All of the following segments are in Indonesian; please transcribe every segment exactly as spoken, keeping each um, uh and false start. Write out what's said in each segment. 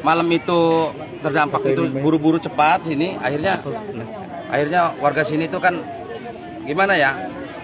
malam itu terdampak itu buru-buru cepat sini, akhirnya akhirnya warga sini itu kan gimana ya,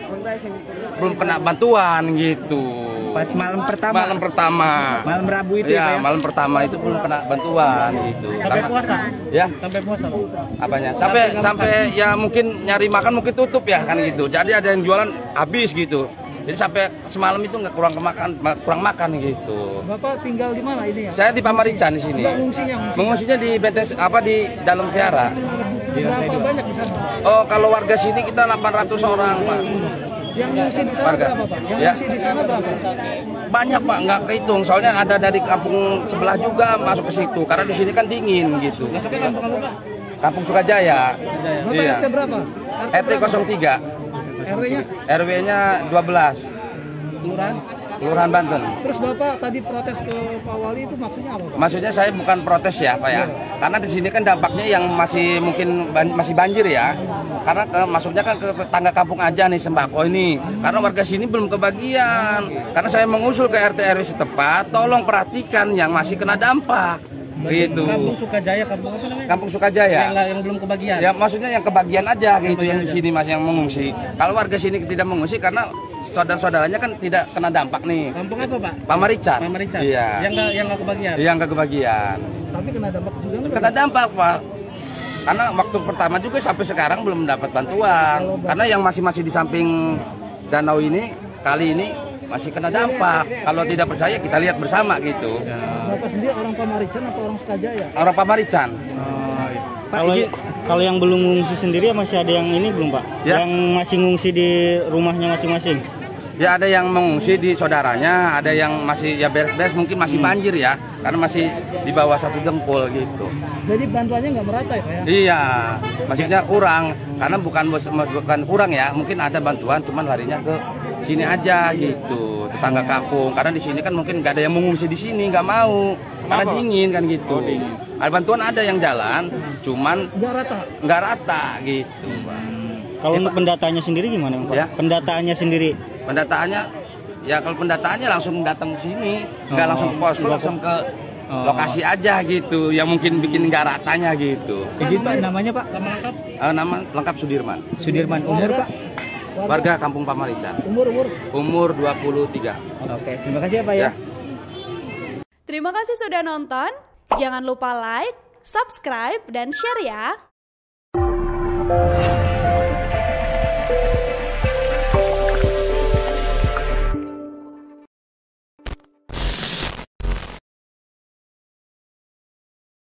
belum kena bantuan gitu. Pas malam pertama. Malam pertama. Malam Rabu itu ya, ya. malam pertama itu belum kena bantuan gitu. Sampai Karena, puasa. Ya. Sampai puasa. Apanya? Sampai sampai ya mungkin nyari makan mungkin tutup ya kan gitu. Jadi ada yang jualan habis gitu. Jadi sampai semalam itu nggak kurang kemakan, kurang makan gitu. Bapak tinggal di mana ini ya? Saya di Pamarican di sini. Mengungsinya, Mengungsinya di Bentes apa di dalam Viara. Berapa banyak di sana? Oh, kalau warga sini kita delapan ratus orang, Pak. Yang mengungsi di sana Warga. berapa, Pak? Yang Ya. mengungsi di sana berapa? Banyak, Pak, nggak kehitung. Soalnya ada dari kampung sebelah juga masuk ke situ. Karena di sini kan dingin gitu. Masuknya kampung apa? Kampung Sukajaya. Bapak Iya. R T berapa? R T nol tiga. R W-nya? R W-nya dua belas. Kelurahan. Kelurahan Banten. Terus Bapak tadi protes ke Pak Wali itu maksudnya apa, Pak? Maksudnya saya bukan protes ya, Pak ya. Karena di sini kan dampaknya yang masih mungkin ban masih banjir ya. Karena ke, masuknya kan ke tetangga kampung aja nih sembako ini. Karena warga sini belum kebagian. Karena saya mengusul ke R T R W setempat, tolong perhatikan yang masih kena dampak. Gitu. Kampung Sukajaya, kampung apa namanya? Kampung Sukajaya. Yang, yang belum kebagian. Ya maksudnya yang kebagian aja gitu yang di sini Mas yang mengungsi. Kalau warga sini tidak mengungsi karena saudara-saudaranya kan tidak kena dampak nih. Kampung apa, Pak? Pamarican. Pamarican. Iya. Yang nggak yang nggak kebagian. Yang nggak kebagian. Tapi kena dampak juga nggak? Kena dampak, Pak. Karena waktu pertama juga sampai sekarang belum mendapat bantuan. Karena yang masih-masih di samping danau ini kali ini masih kena dampak. Kalau tidak percaya kita lihat bersama gitu. Bapak sendiri orang Pamarican atau orang Sukajaya? Orang Pamarican. Kalau kalau yang belum ngungsi sendiri masih ada yang ini belum, Pak? Ya. Yang masih ngungsi di rumahnya masing-masing? Ya ada yang mengungsi di saudaranya, ada yang masih ya beres-beres mungkin masih banjir ya, karena masih di bawah satu jempol gitu. Jadi bantuannya nggak merata ya, Pak ya? Iya, maksudnya kurang, karena bukan bukan kurang ya, mungkin ada bantuan, cuman larinya ke sini aja gitu, tetangga kampung. Karena di sini kan mungkin nggak ada yang mengungsi di sini, nggak mau, karena dingin kan gitu. Ada bantuan ada yang jalan, cuman Nggak rata. nggak rata gitu, Pak. Kalau untuk pendataannya sendiri gimana, Pak? Ya. Pendataannya sendiri? Pendataannya, ya kalau pendataannya langsung datang ke sini, nggak Oh, langsung ke posko, langsung ke Oh. lokasi aja gitu, yang mungkin bikin nggak ratanya gitu. Izin Pak, namanya Pak? Nama lengkap? Eh, nama lengkap Sudirman, Sudirman. Umur Pak? warga Kampung Pamarican, Umur, umur. umur dua puluh tiga. Oke, terima kasih ya Pak ya. Ya. Terima kasih sudah nonton. Jangan lupa like, subscribe, dan share ya.